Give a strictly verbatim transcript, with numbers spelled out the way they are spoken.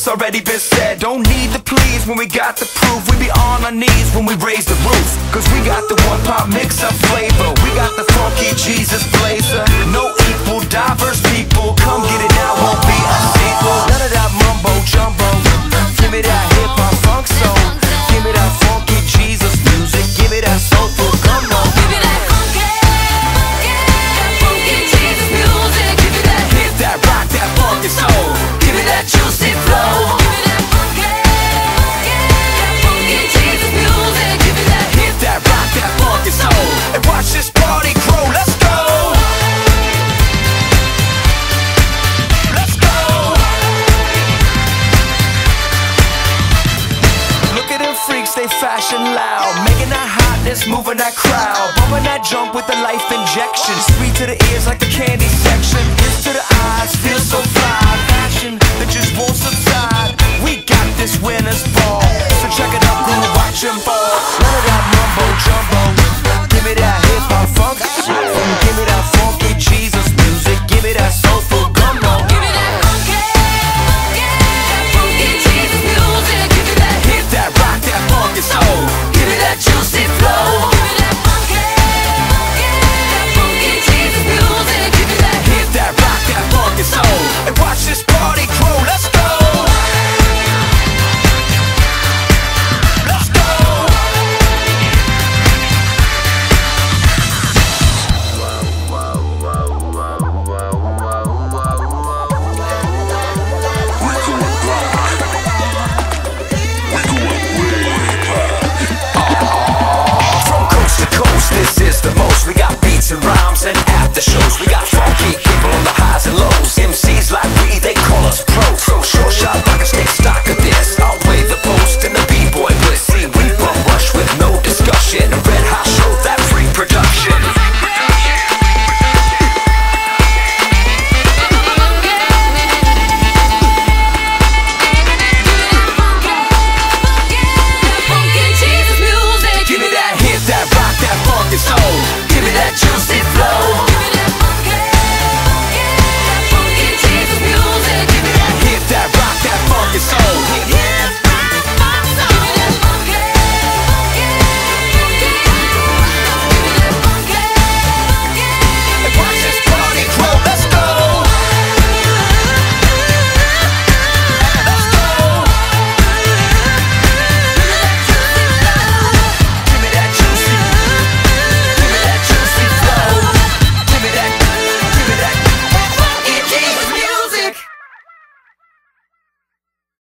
already been said. Don't need to please when we got the proof. We be on our knees when we raise the roof. Cause we got the one pop mix up flavor. We got the funky Jesus blazer. No equal, diverse people. Come get it now, won't be a sequel. None of that mumbo jumbo. Give me that hip hop funk soul. Give me that funky Jesus music. Give me that soulful gumbo. Give me that funky, funky, that funky Jesus music. Give me that hit, that rock, that funky soul. Give me that juicy flow. Give me that funky, funky, that funky Jesus music. Give me that hit, that rock, that funky soul. And watch this party grow. Let's go. Let's go. Look at them freaks, they fashion loud, making that hotness, moving that crowd, bumping that jump with the life injection. Sweet to the ears like the candy section. Hips to the eyes, feel so fly. Passion that just won't subside. We got this winner's ball, so check it out, go watch 'em fall.